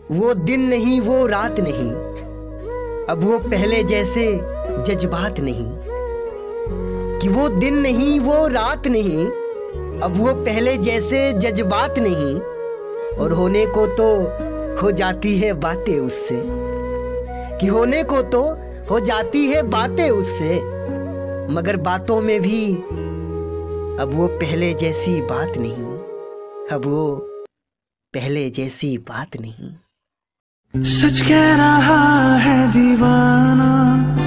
वो दिन नहीं वो रात नहीं, अब वो पहले जैसे जज्बात नहीं। कि वो दिन नहीं वो रात नहीं, अब वो पहले जैसे जज्बात नहीं। और होने को तो हो जाती है बातें उससे, कि होने को तो हो जाती है बातें उससे, मगर बातों में भी अब वो पहले जैसी बात नहीं। अब वो पहले जैसी बात नहीं। सच कह रहा है दीवाना,